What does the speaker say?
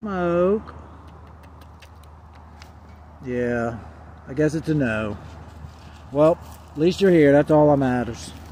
Smoke. Yeah, I guess it's a no. Well, at least you're here. That's all that matters.